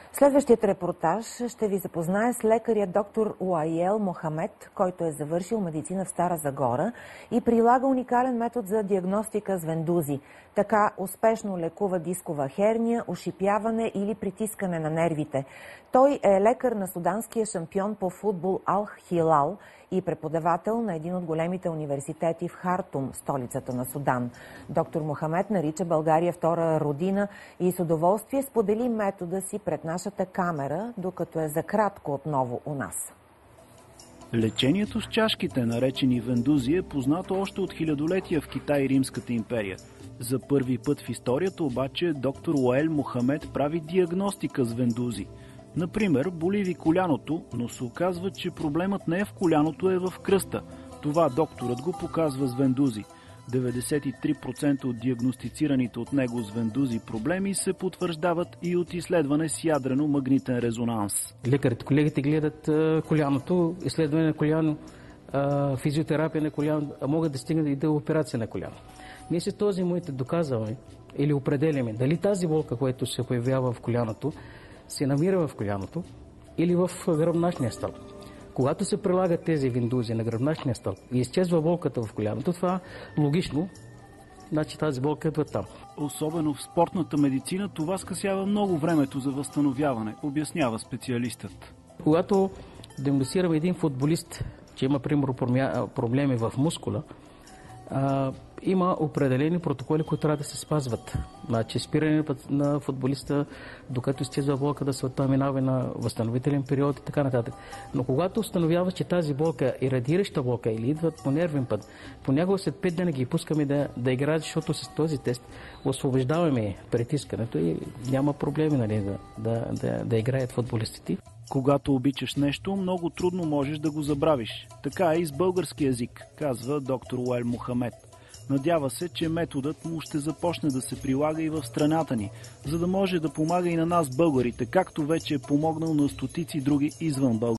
Следващият репортаж ще ви запознае с лекаря доктор Уаел Мохамед, който е завършил медицина в Стара Загора и прилага уникален метод за диагностика с вендузи. Така успешно лекува дискова херния, ушипяване или притискане на нервите. Той е лекар на суданския шампион по футбол Ал Хилал и преподавател на един от големите университети в Хартум, столицата на Судан. Доктор Мохамед нарича България втора родина и с удоволствие сподели метода си пред нашата камера, докато е за кратко отново у нас. Лечението с чашките, наречени вендузи, е познато още от хилядолетия в Китай и Римската империя. За първи път в историята обаче доктор Уаел Мохамед прави диагностика с вендузи. Например, боли ви коляното, но се оказва, че проблемът не е в коляното, а е в кръста. Това докторът го показва с вендузи. 93% от диагностицираните от него с вендузи проблеми се потвърждават и от изследване с ядрено-магнитен резонанс. Лекарите, колегите гледат коляното, изследване на коляно, физиотерапия на коляно, могат да стигнат и до операция на коляно. Ние с този момент доказваме или определяме дали тази болка, която се появява в коляното, се намира в коляното или в гръбначния стълб. Когато се прилагат тези вендузи на гръбначния стълб и изчезва болката в коляното, това логично, значи тази болка идва там. Особено в спортната медицина това скъсява много времето за възстановяване, обяснява специалистът. Когато диагностицираме един футболист, че има примерно проблеми в мускула, има определени протоколи, които трябва да се спазват. Значи спиране на футболиста, докато изчезва болка, да се минава на възстановителен период и така нататък. Но когато установява, че тази болка е радираща болка или идват по нервен път, понякога след 5 дни ги пускаме да играят, защото с този тест освобождаваме притискането и няма проблеми, нали, да играят футболистите. Когато обичаш нещо, много трудно можеш да го забравиш. Така е и с български език, казва доктор Уаел Мохамед. Надява се, че методът му ще започне да се прилага и в страната ни, за да може да помага и на нас българите, както вече е помогнал на стотици други извън България.